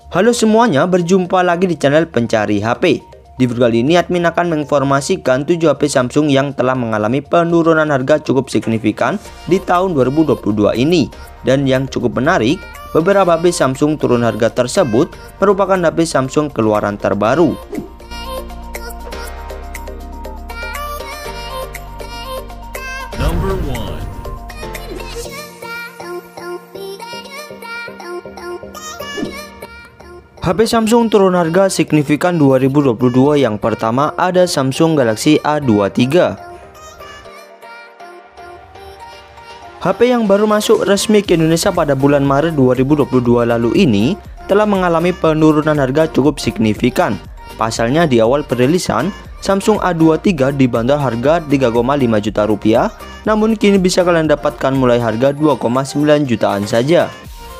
Halo semuanya, berjumpa lagi di channel Pencari HP. Di video kali ini admin akan menginformasikan 7 HP Samsung yang telah mengalami penurunan harga cukup signifikan di tahun 2022 ini. Dan yang cukup menarik, beberapa HP Samsung turun harga tersebut merupakan HP Samsung keluaran terbaru. HP Samsung turun harga signifikan 2022. Yang pertama ada Samsung Galaxy A23. HP yang baru masuk resmi ke Indonesia pada bulan Maret 2022 lalu ini telah mengalami penurunan harga cukup signifikan. Pasalnya di awal perilisan, Samsung A23 dibanderol harga 3,5 juta rupiah, namun kini bisa kalian dapatkan mulai harga 2,9 jutaan saja.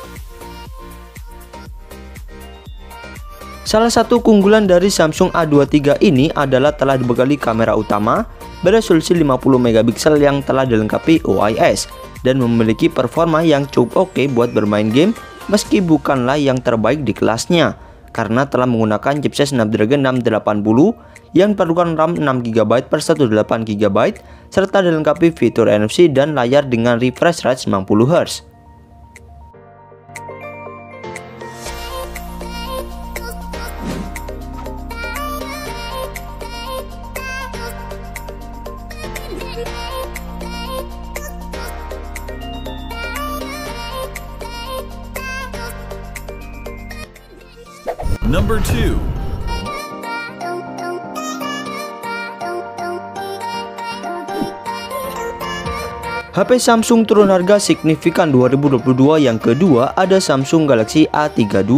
Salah satu keunggulan dari Samsung A23 ini adalah telah dibekali kamera utama beresolusi 50 megapiksel yang telah dilengkapi OIS dan memiliki performa yang cukup oke buat bermain game meski bukanlah yang terbaik di kelasnya karena telah menggunakan chipset Snapdragon 680 yang perlukan RAM 6GB per 128GB serta dilengkapi fitur NFC dan layar dengan refresh rate 90Hz. Number 2. HP Samsung turun harga signifikan 2022. Yang kedua ada Samsung Galaxy A32.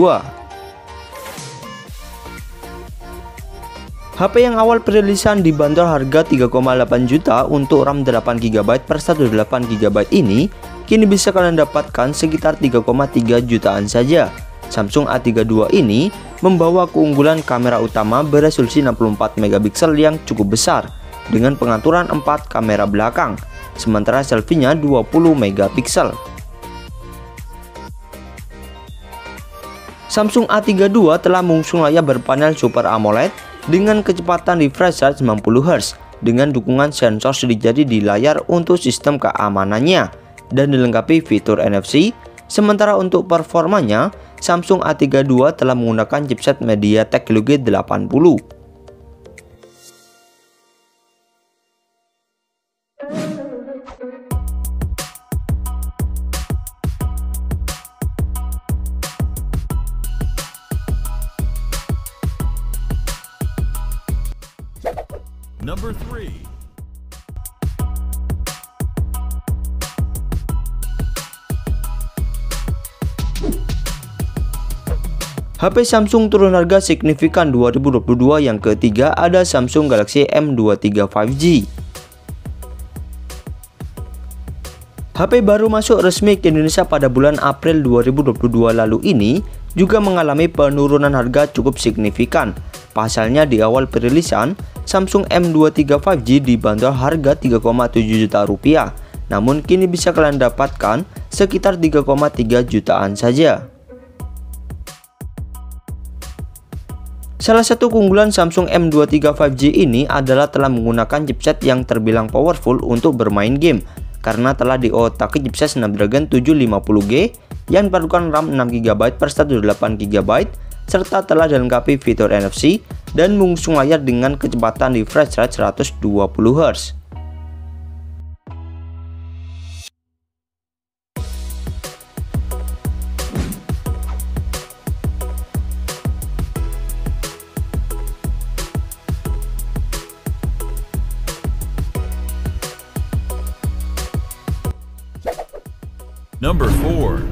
HP yang awal perilisan dibanderol harga 3,8 juta untuk RAM 8GB per 128GB ini kini bisa kalian dapatkan sekitar 3,3 jutaan saja. Samsung A32 ini membawa keunggulan kamera utama beresolusi 64 megapiksel yang cukup besar dengan pengaturan 4 kamera belakang, sementara selfie-nya 20 megapiksel. Samsung A32 telah mengusung layar berpanel Super AMOLED dengan kecepatan refresh rate 90Hz dengan dukungan sensor sidik jari di layar untuk sistem keamanannya dan dilengkapi fitur NFC. Sementara untuk performanya, Samsung A32 telah menggunakan chipset MediaTek Helio G80. Number 3. HP Samsung turun harga signifikan 2022. Yang ketiga ada Samsung Galaxy M23 5G. HP baru masuk resmi ke Indonesia pada bulan April 2022 lalu ini juga mengalami penurunan harga cukup signifikan. Pasalnya di awal perilisan, Samsung M23 5G dibanderol harga 3,7 juta rupiah, namun kini bisa kalian dapatkan sekitar 3,3 jutaan saja. Salah satu keunggulan Samsung M23 5G ini adalah telah menggunakan chipset yang terbilang powerful untuk bermain game karena telah diotaki chipset Snapdragon 750G yang diperlukan RAM 6GB per 128GB serta telah dilengkapi fitur NFC dan mengusung layar dengan kecepatan refresh rate 120Hz. Number 4.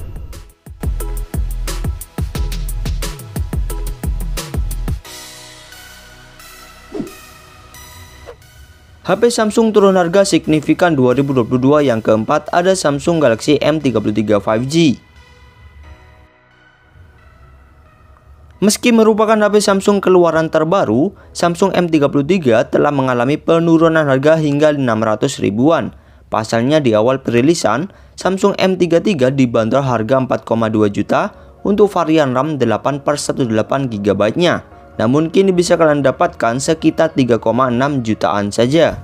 HP Samsung turun harga signifikan 2022. Yang keempat ada Samsung Galaxy M33 5G. Meski merupakan HP Samsung keluaran terbaru, Samsung M33 telah mengalami penurunan harga hingga 600 ribuan. Pasalnya di awal perilisan, Samsung M33 dibanderol harga 4,2 juta untuk varian RAM 8/128 GB-nya. Namun kini bisa kalian dapatkan sekitar 3,6 jutaan saja.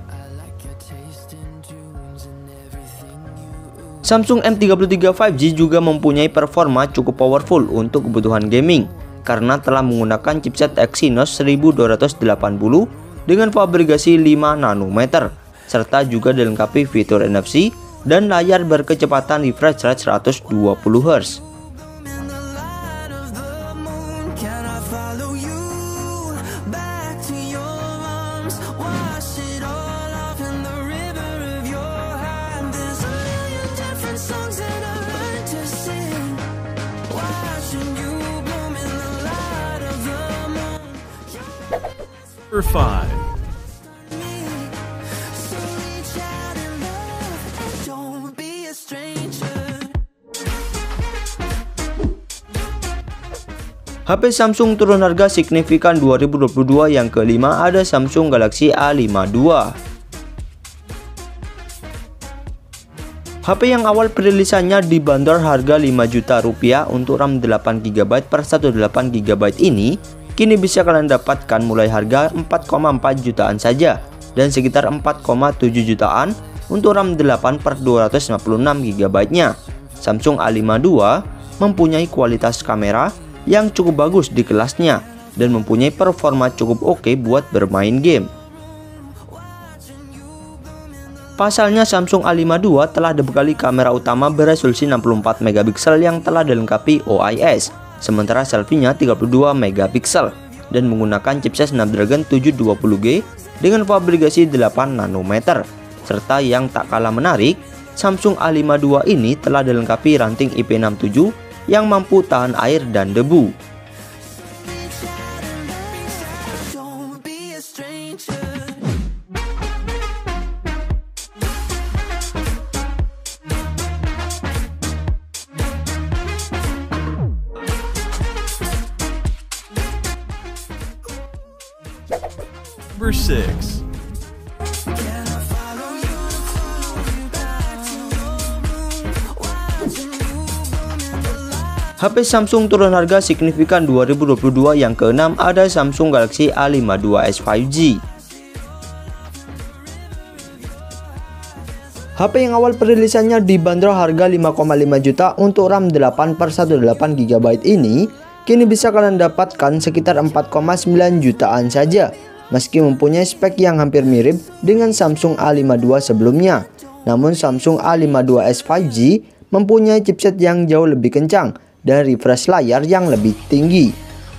Samsung M33 5G juga mempunyai performa cukup powerful untuk kebutuhan gaming karena telah menggunakan chipset Exynos 1280 dengan fabrikasi 5 nanometer serta juga dilengkapi fitur NFC dan layar berkecepatan refresh rate 120 Hz. Number 5. HP Samsung turun harga signifikan 2022. Yang kelima ada Samsung Galaxy A52. HP yang awal perilisannya dibanderol harga 5 juta rupiah untuk RAM 8GB per 128GB ini kini bisa kalian dapatkan mulai harga 4,4 jutaan saja dan sekitar 4,7 jutaan untuk RAM 8 per 256GB-nya. Samsung A52 mempunyai kualitas kamera yang cukup bagus di kelasnya dan mempunyai performa cukup oke buat bermain game. Pasalnya Samsung A52 telah dibekali kamera utama beresolusi 64MP yang telah dilengkapi OIS, sementara selfie-nya 32MP dan menggunakan chipset Snapdragon 720G dengan fabrikasi 8 nanometer. Serta yang tak kalah menarik, Samsung A52 ini telah dilengkapi ranting IP67 yang mampu tahan air dan debu. Number 6. HP Samsung turun harga signifikan 2022. Yang keenam ada Samsung Galaxy A52s 5G. HP yang awal perilisannya dibanderol harga 5,5 juta untuk RAM 8 per 128GB ini kini bisa kalian dapatkan sekitar 4,9 jutaan saja, meski mempunyai spek yang hampir mirip dengan Samsung A52 sebelumnya. Namun Samsung A52s 5G mempunyai chipset yang jauh lebih kencang dan refresh layar yang lebih tinggi.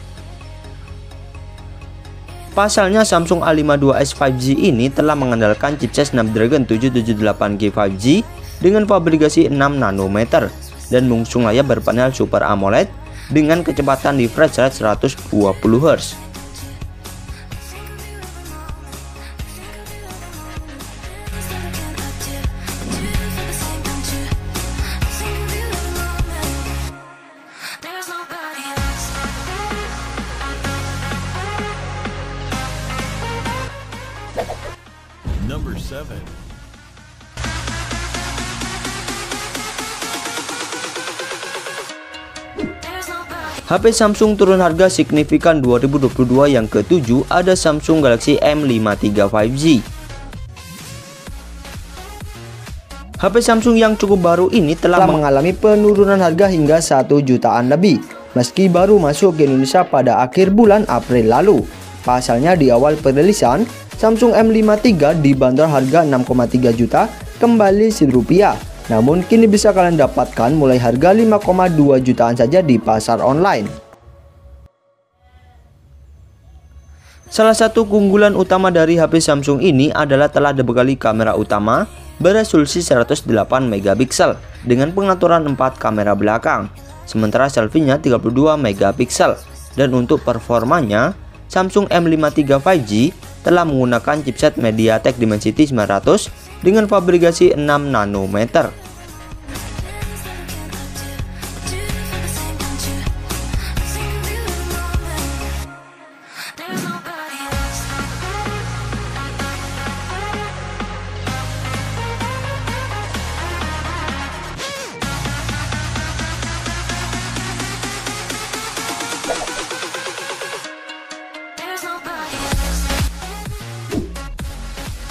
Pasalnya Samsung A52s 5G ini telah mengandalkan chipset Snapdragon 778G 5G dengan fabrikasi 6 nanometer dan mengusung layar berpanel Super AMOLED dengan kecepatan refresh rate 120 Hz. Number 7. HP Samsung turun harga signifikan 2022. Yang ketujuh ada Samsung Galaxy M53 5G. HP Samsung yang cukup baru ini telah mengalami penurunan harga hingga 1 jutaan lebih, meski baru masuk ke Indonesia pada akhir bulan April lalu. Pasalnya di awal perilisan, Samsung M53 dibanderol harga 6,3 juta kembali Rp1. Namun kini bisa kalian dapatkan mulai harga 5,2 jutaan saja di pasar online. Salah satu keunggulan utama dari HP Samsung ini adalah telah dibekali kamera utama beresolusi 108MP dengan pengaturan 4 kamera belakang, sementara selfie-nya 32MP. Dan untuk performanya, Samsung M53 5G telah menggunakan chipset MediaTek Dimensity 900 dengan fabrikasi 6 nanometer.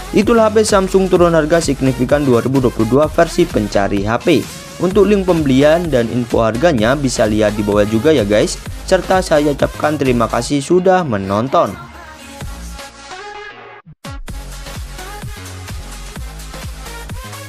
Itulah HP Samsung turun harga signifikan 2022 versi pencari HP. Untuk link pembelian dan info harganya bisa lihat di bawah juga ya guys. Serta saya ucapkan terima kasih sudah menonton.